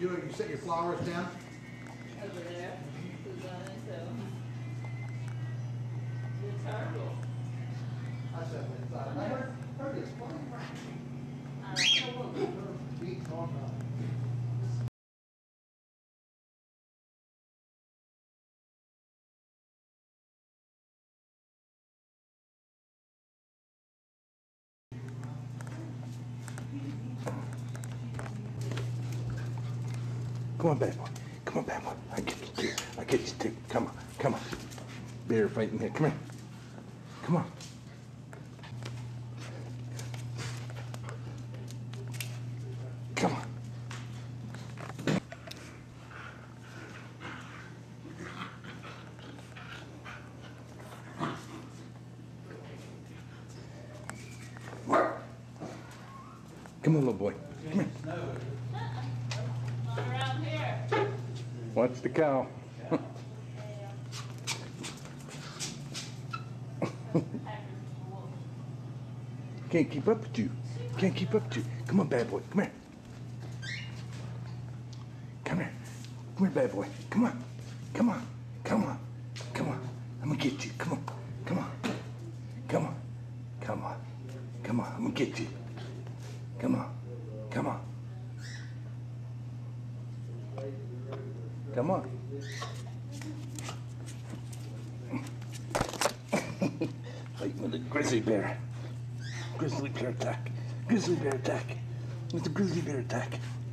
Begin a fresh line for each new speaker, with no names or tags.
do it, you set your flowers down?
Over there. Who's on it, so. It's horrible.
I said, I heard it's funny. Beats on Come on, bad boy. Come on, bad boy. I get you too. I get you too. Come on. Come on. Bear fighting here. Come here. Come on. Come on. Come on, little boy. Come here.
Not around here.
Watch the cow. Can't keep up with you. Can't keep up with you. Come on, bad boy. Come here. Come here. Come here, bad boy. Come on. Come on. Come on. Come on. I'm gonna get you. Come on. Come on. Come on. Come on. Come on. I'm gonna get you. Come on. Come on. Come on. Fighting with a grizzly bear. Grizzly bear attack. Grizzly bear attack. It's a grizzly bear attack.